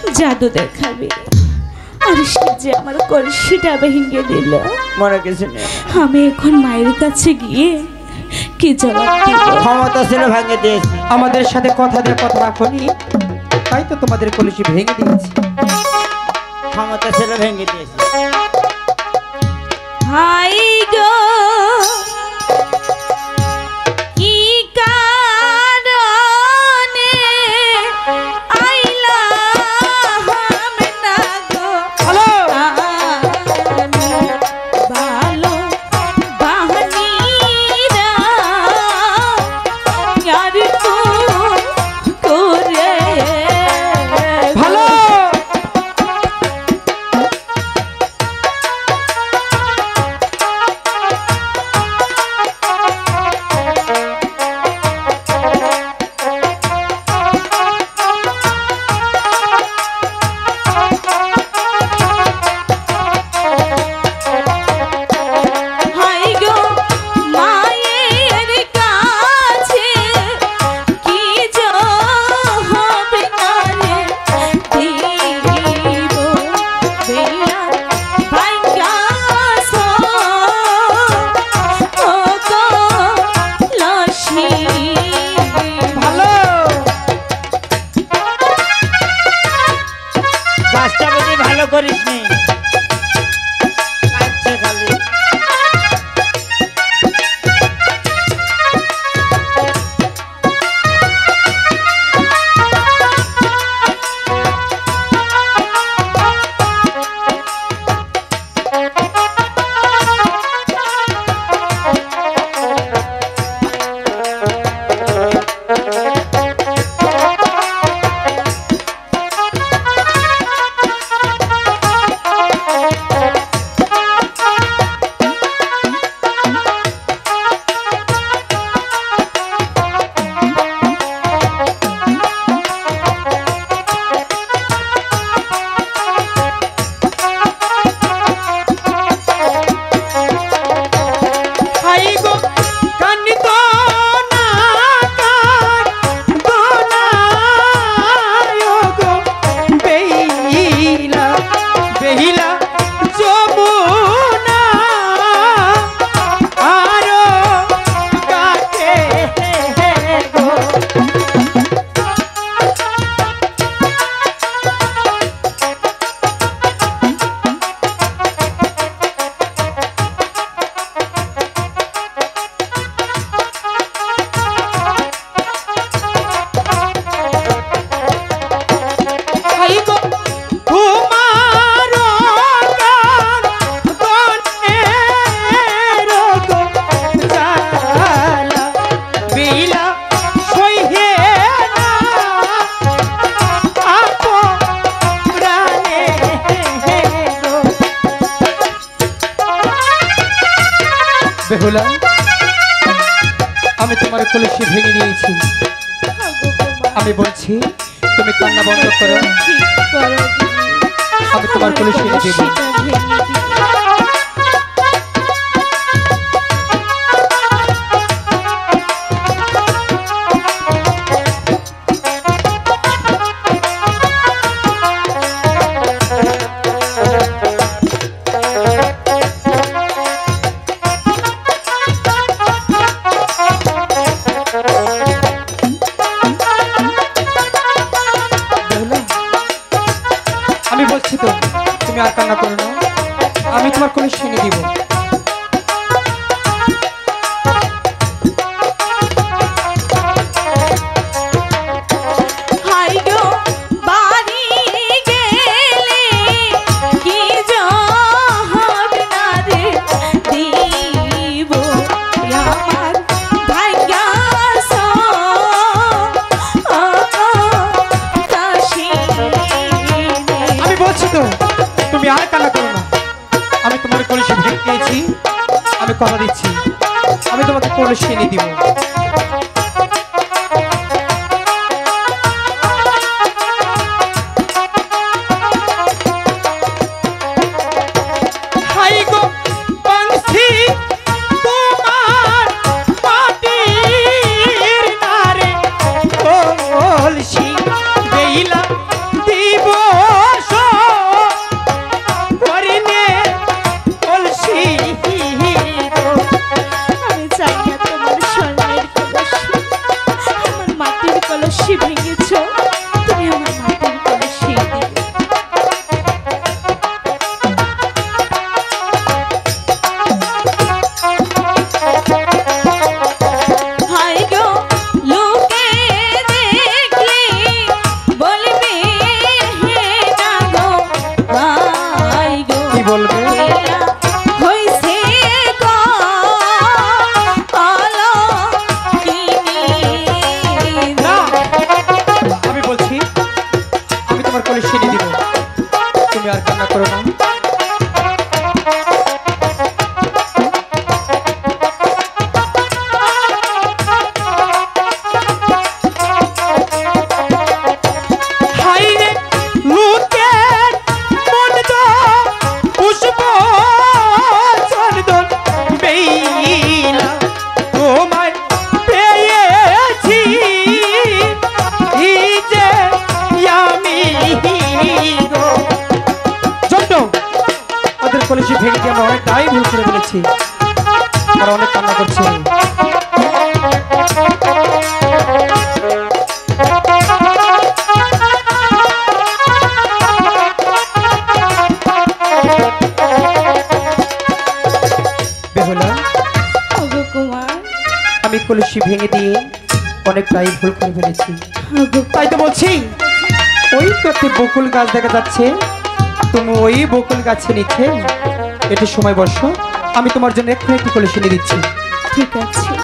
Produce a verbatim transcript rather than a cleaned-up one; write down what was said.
জাদু দেখাবে আর সে যে আমার কলসিটা ভেঙে দিল। মনে কিছু নেই, আমি এখন মায়ের কাছে গিয়ে কি জবাব দিব? ক্ষমতা ছিল ভেঙে দিয়েছি। আমাদের সাথে কথা দিয়ে কথা রাখনি, তাই তো তোমাদের কলসি ভেঙে দিয়েছি। ক্ষমতা ছিল ভেঙে দিয়েছি। হাই গো কি কারণে আইলা আমি না গো আমি ভালো বাহানিরা यार को করে ভালো হাই গো মায়ের কাছে কি হবে না রে দিব বেলা ভাঙ্গা সো ও গো লসি ভালো কাজটা বেশি ভালো করিস নি, কাঁদছে খালি। হাই গো কান্নি তো না কার দোনা গো বেহিলা বেহিলা যমুনা আরো কাটে গো হাই গো তোমারো কার দনের গো জালা বিলা সইহে না আপো প্রাণে গো বেহুলা, আমি তোমার কলসি ভেঙে নিয়েছি। আমি বলছি তুমি কান্না বন্ধ করো, ঠিক করো আমি তোমার কলসি এনে দেব। বেহুলা, আমি বলছি তো তুমি আর কান্না করো না, আমি তোমার কলসি এনে দিব। হাই গো বাড়ি গেলে কি হবে না রে দিব আমার ভাগ্যা সো ও কাশি আমি বলছি তো তুমি আর কান্না করো না, আমি তোমার কলসি ভেঙে দিয়েছি। আমি কথা দিচ্ছি আমি তোমাকে কলসি এনে দিব। হাই গো বংশী তোমার মাটির নারে কলসি বেইলা দিব কলসি এনে দিব। তুমি আর কান্না করো না। কলসি ভেঙে দিয়ে আমরা অনেকটাই ভুল করে ফেলেছি, আর অনেক কান্না করছে। বেহুলা, ওগো কুমার, আমি কলসি ভেঙে দিয়ে অনেকটাই ভুল করে ফেলেছি। ওগো তাই তো বলছি, ওই তো একটি বকুল গাছ দেখা যাচ্ছে, তুমি ওই বকুল গাছে নিচে একটু সময় বসো, আমি তোমার জন্য একটু একটু কলসি নিয়ে দিচ্ছি। ঠিক আছে।